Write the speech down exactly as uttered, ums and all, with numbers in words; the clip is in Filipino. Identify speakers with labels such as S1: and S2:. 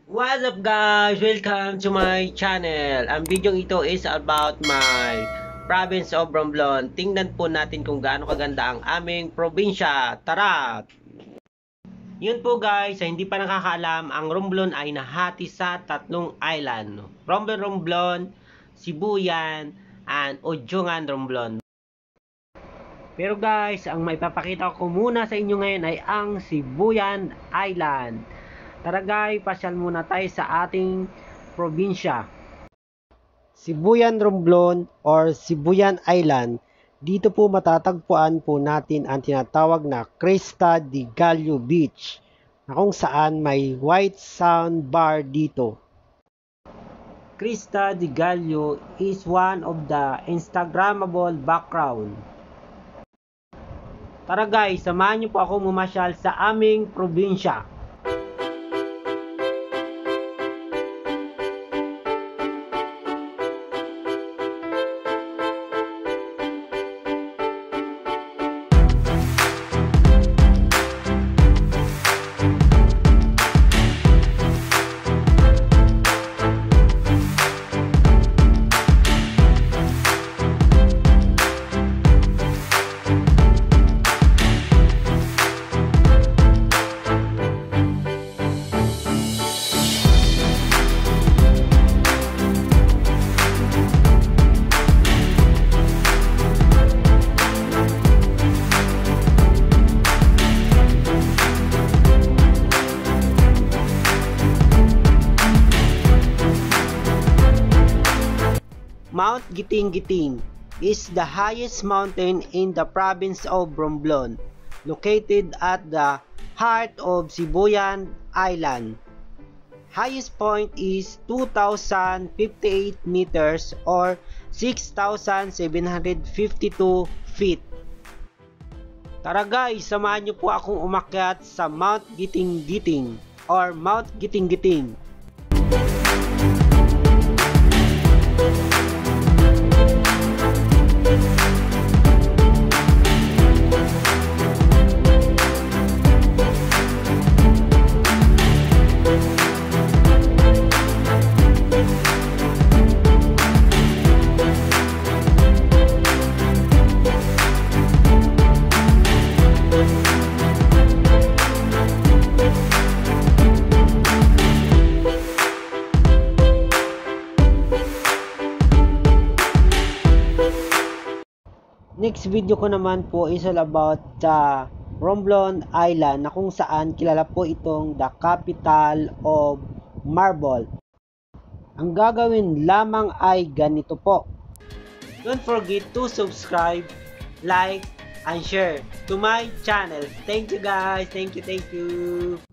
S1: What's up guys? Welcome to my channel. Ang video ito is about my province of Romblon. Tingnan po natin kung gaano kaganda ang aming probinsya. Tara! Yun po guys, sa hindi pa nakakaalam, ang Romblon ay nahati sa tatlong island. Romblon Romblon, Sibuyan, and Ujungan Romblon. Pero guys, ang maipapakita ko muna sa inyo ngayon ay ang Sibuyan Island. Tara guys, pasyal muna tayo sa ating probinsya. Sibuyan Romblon or Sibuyan Island. Dito po matatagpuan po natin ang tinatawag na Crista de Gallo Beach, na kung saan may white sandbar dito. Crista de Gallo is one of the Instagrammable background. Tara guys, samahan niyo po ako mamasyal sa aming probinsya. Mount Giting-Giting is the highest mountain in the province of Romblon, located at the heart of Sibuyan Island. Highest point is two thousand fifty-eight meters or six thousand seven hundred fifty-two feet. Tara guys, samahan niyo po akong umakyat sa Mount Giting-Giting or Mount Giting-Giting. Next video ko naman po is all about the Romblon Island, na kung saan kilala po itong the capital of marble. Ang gagawin lamang ay ganito po. Don't forget to subscribe, like, and share to my channel. Thank you guys. Thank you, thank you.